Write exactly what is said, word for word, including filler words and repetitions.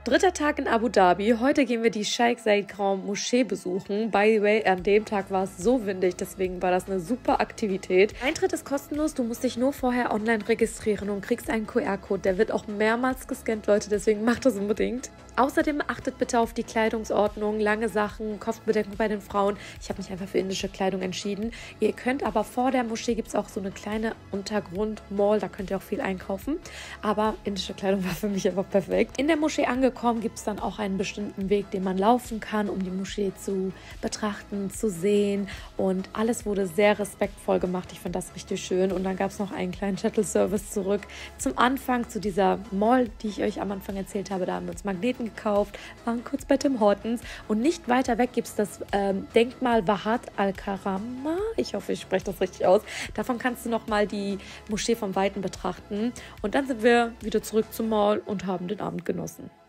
Dritter Tag in Abu Dhabi. Heute gehen wir die Sheikh Zayed Ground Moschee besuchen. By the way, an dem Tag war es so windig, deswegen war das eine super Aktivität. Eintritt ist kostenlos, du musst dich nur vorher online registrieren und kriegst einen Q R-Code. Der wird auch mehrmals gescannt, Leute, deswegen macht das unbedingt. Außerdem achtet bitte auf die Kleidungsordnung, lange Sachen, Kopfbedeckung bei den Frauen. Ich habe mich einfach für indische Kleidung entschieden. Ihr könnt aber vor der Moschee gibt es auch so eine kleine Untergrund-Mall, da könnt ihr auch viel einkaufen. Aber indische Kleidung war für mich einfach perfekt. In der Moschee angekommen gibt es dann auch einen bestimmten Weg, den man laufen kann, um die Moschee zu betrachten, zu sehen. Und alles wurde sehr respektvoll gemacht. Ich fand das richtig schön. Und dann gab es noch einen kleinen Shuttle-Service zurück zum Anfang, zu dieser Mall, die ich euch am Anfang erzählt habe. Da haben wir uns Magneten gekauft, waren kurz bei Tim Hortons und nicht weiter weg gibt es das ähm, Denkmal Wahat al-Karama. Ich hoffe, ich spreche das richtig aus. Davon kannst du nochmal die Moschee vom Weiten betrachten. Und dann sind wir wieder zurück zum Mall und haben den Abend genossen.